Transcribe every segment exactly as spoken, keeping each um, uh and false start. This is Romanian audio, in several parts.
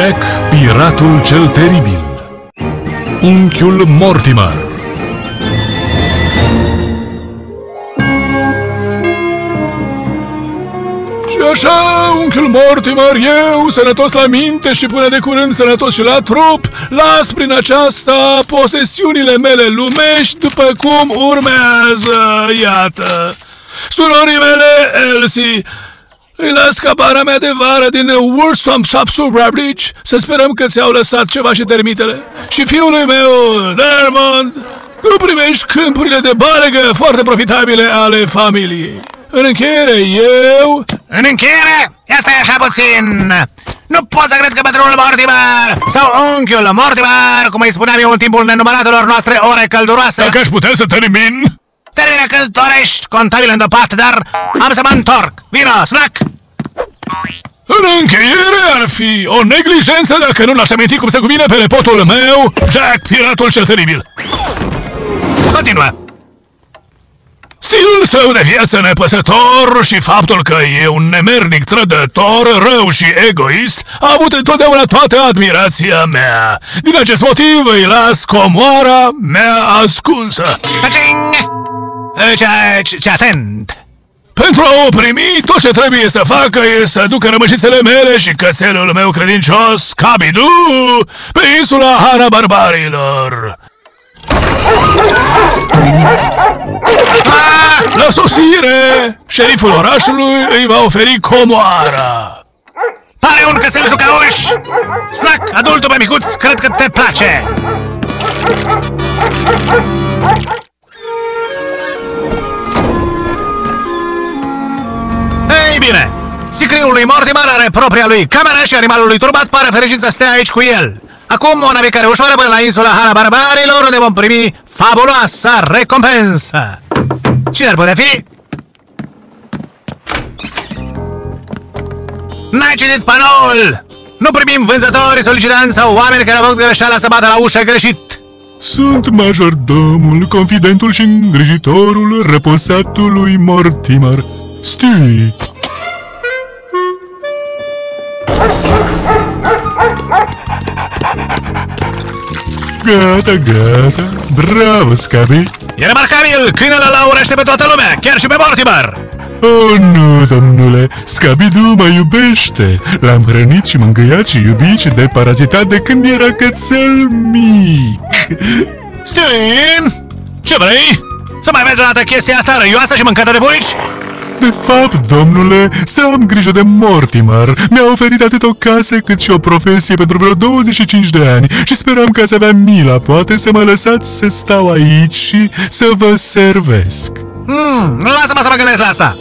Jack, piratul cel teribil. Unchiul Mortimer. Și așa, unchiul Mortimer, eu, sănătos la minte și până de curând sănătos și la trup, las prin aceasta posesiunile mele lumești după cum urmează, iată. Surorii mele, Elsie, îi las ca bara mea de vară din Woolsthorpe Bridge, să sperăm că ți-au lăsat ceva și termitele. Și fiului meu, Dermond, tu primești câmpurile de balegă foarte profitabile ale familiei. În încheiere, eu... În încheiere, asta e așa puțin. Nu pot să cred că bătrânul Mortimer sau unchiul Mortimer, cum îi spuneam eu în timpul nenumăratelor noastre ore călduroase... Dacă aș putea să termin... Termină când dorești, contabil îndopat, dar am să mă întorc. Vino, Snack! În încheiere ar fi o neglijență dacă nu l-aș aminti cum se cuvine pe nepotul meu, Jack, piratul cel teribil. Continuă! Stilul său de viață nepăsător și faptul că e un nemernic trădător, rău și egoist a avut întotdeauna toată admirația mea. Din acest motiv îi las comoara mea ascunsă. Pacing! Ce, ce, ce atent! Pentru a o primi, tot ce trebuie să facă e să ducă rămășițele mele și cățelul meu credincios, Scooby-Doo, pe insula Hana Barbarilor. La sosire, șeriful orașului îi va oferi comoara. Pare un cățel jucăuș! Snack, adultul pe micuț, cred că te place! Ei bine, sicriul lui Mortimer are propria lui cameră și animalul lui turbat pare fericit să stea aici cu el. Acum o navigare ușoară până la insula Hana Barbarilor, unde vom primi fabuloasa recompensă. Cine ar putea fi? N-ai citit panoul! Nu primim vânzători, solicitanți sau oameni care au avut greșeala să bată la ușă greșit. Sunt majordomul, confidentul și îngrijitorul reposatului Mortimer, Stewie. Gata, gata, bravo, Scooby. E remarcabil, câinele la urăște pe toată lumea, chiar și pe Mortimer. Oh, nu, domnule, Scooby-Doo mă iubește. L-am hrănit și mângâiat și iubit și deparazitat de când era cățel mic. Stewie, ce vrei? Să mai vezi o dată chestia asta răioasă și mâncată de bunici? De fapt, domnule, să am grijă de Mortimer. Mi-a oferit atât o casă cât și o profesie pentru vreo douăzeci și cinci de ani și speram că ați avea mila, poate, să mă lăsați să stau aici și să vă servesc. Hmm, lasă-mă să mă gândesc la asta.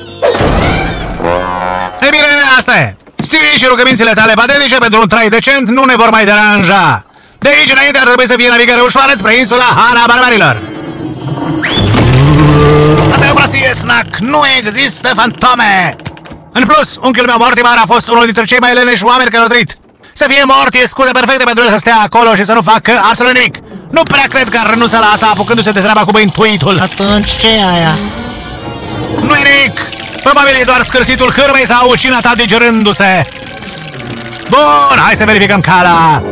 Ei bine, asta e. Stewie și rugămințile tale patetice pentru un trai decent nu ne vor mai deranja. De aici înainte ar trebui să fie navigare ușoară spre insula Hana Barbarilor. Asta e o prostie, Snack! Nu există fantome! În plus, unchiul meu Mortimer a fost unul dintre cei mai leneși oameni care l-au trăit. Să fie mort e scuze perfecte pentru el să stea acolo și să nu facă absolut nimic. Nu prea cred că ar renunța la asta apucându-se de treaba cu băintuitul. Atunci ce e aia? Nu e nimic! Probabil e doar scârsitul cârmei sau ucina ta digerându-se. Bun, hai să verificăm calea.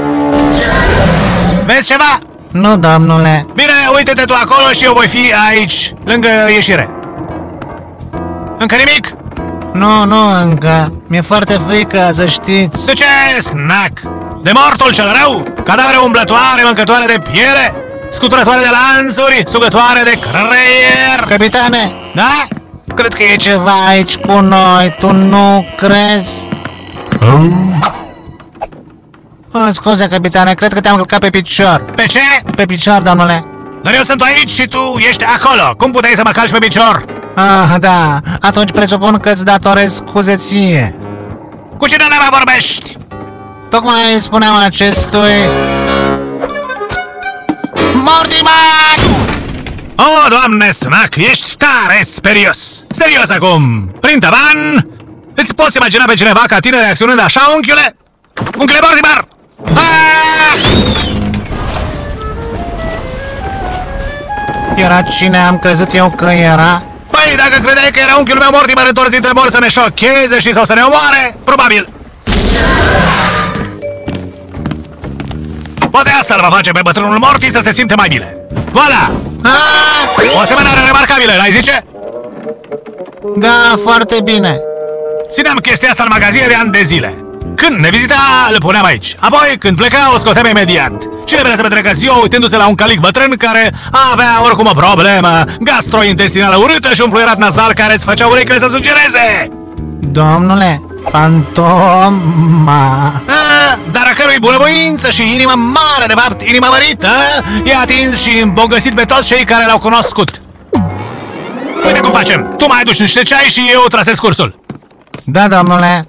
Vezi ceva? Nu, domnule. Bine, uite-te tu acolo și eu voi fi aici, lângă ieșire. Încă nimic? Nu, nu încă. Mi-e foarte frică, să știți. De ce, Snack? De mortul cel rău? Cadavre umblătoare, mâncătoare de piele? Scuturătoare de lanțuri, sugătoare de creier? Capitane? Da? Cred că e ceva aici cu noi, tu nu crezi? Oh. Oh, scuze, capitane, cred că te-am călcat pe picior. Pe ce? Pe picior, domnule. Dar eu sunt aici și tu ești acolo. Cum puteai să mă calci pe picior? Ah, da. Atunci presupun că îți datorez scuze ție. Cu cine ne mai vorbești? Tocmai spuneam acestui... Mortimer! Oh, doamne, Snack, ești tare sperios. Serios acum. Prin tavan? Îți poți imagina pe cineva ca tine reacționând așa, unchiule? Unchiule Mortimer! Ah! Era cine am crezut eu că era? Păi, dacă credeai că era unchiul meu Mortimer întors dintre morți să ne șocheze și sau să ne omoare, probabil. Poate asta îl va face pe bătrânul Morty să se simte mai bine. Voilà! O asemănare remarcabilă, n-ai zice? Da, foarte bine. Țineam chestia asta în magazin de ani de zile. Când ne vizita, îl puneam aici. Apoi, când pleca, o scoteam imediat. Cine vrea să petrecă ziua uitându-se la un calic bătrân care avea oricum o problemă gastrointestinală urâtă și un fluierat nasal care îți făcea urechile să sângereze? Domnule, fantoma. A, dar a cărui bunăvoință și inima mare, de fapt, inima mărită, i-a atins și îmbogăsit pe toți cei care l-au cunoscut. Uite cum facem. Tu mai aduci niște ceai și eu trasez cursul. Da, domnule.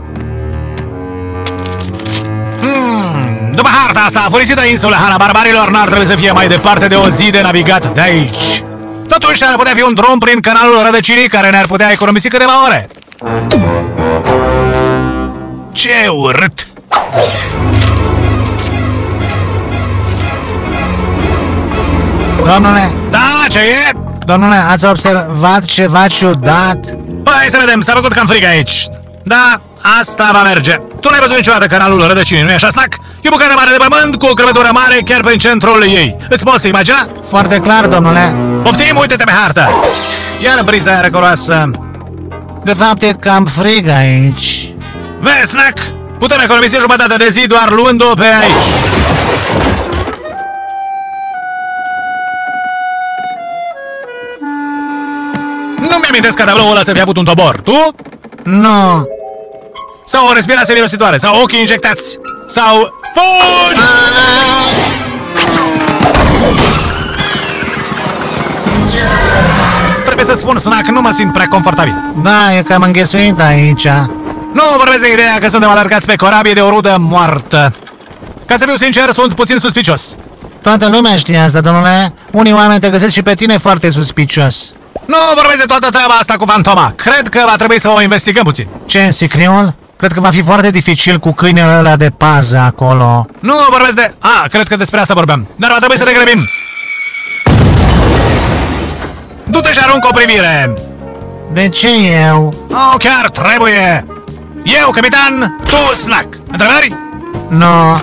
Hmm, după harta asta furisită, insula Hana Barbarilor n-ar trebui să fie mai departe de o zi de navigat de aici. Totuși ar putea fi un drum prin canalul Rădăcinii care ne-ar putea economisi câteva ore. Ce urât! Domnule, Da, ce e? domnule, ați observat ceva ciudat? Păi să vedem, s-a făcut cam frig aici. Da, asta va merge. Tu n-ai văzut niciodată canalul Rădăcinii, nu-i așa, Snack? E o bucată mare de pământ cu o crăpătură mare chiar pe centrul ei. Îți poți imagina? Foarte clar, domnule. Poftim, uite-te pe hartă. Iar briza aia răcoroasă. De fapt, e cam frig aici. Vezi, Snack? Putem economisi jumătate de zi doar luând-o pe aici. Nu mi-amintesc ca tabloul ăla să fi avut un tobor, tu? Nu. Sau o respirație mirositoare, sau ochii injectați, sau... Fugi! Trebuie să spun, Snack, nu mă simt prea confortabil. Da, e cam înghesuit aici. Nu vorbesc de ideea că suntem alergați pe corabie de o rudă moartă. Ca să fiu sincer, sunt puțin suspicios. Toată lumea știe asta, domnule. Unii oameni te găsesc și pe tine foarte suspicios. Nu vorbesc de toată treaba asta cu fantoma. Cred că va trebui să o investigăm puțin. Ce, sicriul? Cred că va fi foarte dificil cu câinele ăla de pază acolo. Nu vorbesc de... A, cred că despre asta vorbeam. Dar va trebui să ne grăbim. Du-te și aruncă o privire. De ce eu? Oh, chiar trebuie. Eu, capitan, tu, Snack. Întrebări? Nu.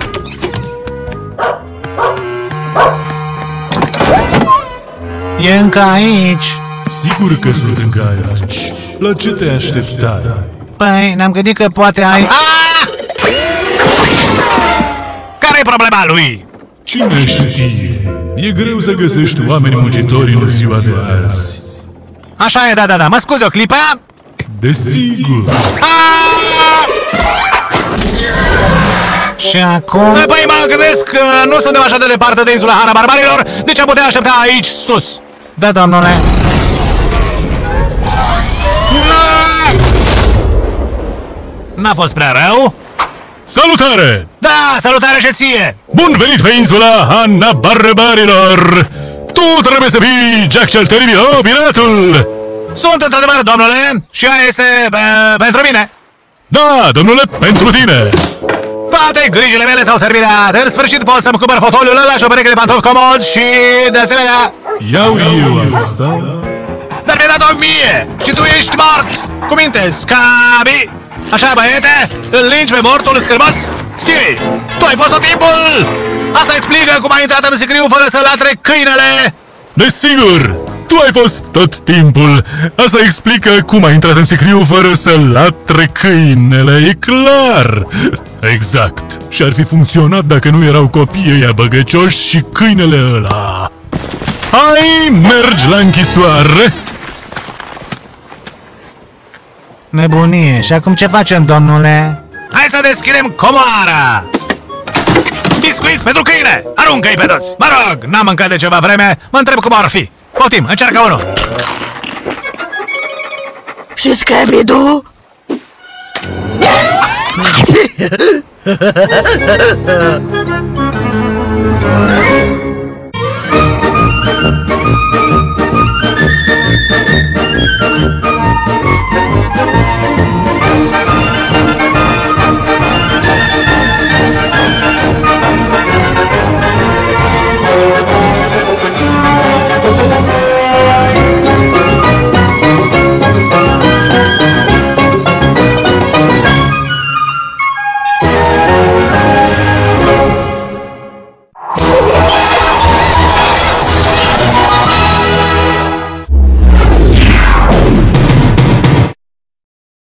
E încă aici. Sigur că sunt încă aici. La ce te așteptai? Păi, ne-am gândit că poate ai... Ah! Care-i problema lui? Cine știe? E greu să găsești oameni muncitori în ziua de azi. Așa e, da, da, da. Mă scuzi o clipă? Desigur. Ah! Și acum... Păi mă gândesc că nu suntem așa de departe de insula Hana Barbarilor, deci am putea aștepta aici sus. Da, domnule. N-a fost prea rău? Salutare! Da, salutare și ție! Bun venit pe insula Hana Barbarilor! Tu trebuie să fii Jack cel teribil, oh, piratul! Sunt într-adevăr, domnule, și aia este uh, pentru mine. Da, domnule, pentru tine! Toate grijile mele s-au terminat. În sfârșit pot să-mi cumpăr fotoliul ăla și o pereche de pantofi comozi și, de asemenea... Iau eu asta. Dar mi-ai dat-o mie și tu ești mort! Cu minte, scabi! Așa, băiete, îl lingi pe mortul scârbos? Știi, tu ai fost tot timpul! Asta explică cum ai intrat în sicriu fără să latre câinele! Desigur! Tu ai fost tot timpul! Asta explică cum ai intrat în sicriu fără să latre câinele, e clar! Exact! Și ar fi funcționat dacă nu erau copiii ăia băgăcioși și câinele ăla! Hai, mergi la închisoare! Nebunie. Și acum ce facem, domnule? Hai să deschidem comoara! Biscuiți pentru câine! Aruncă-i pe toți! Mă rog, n-am mâncat de ceva vreme, mă întreb cum ar fi. Poftim, încearcă unul! Și Scooby-Doo?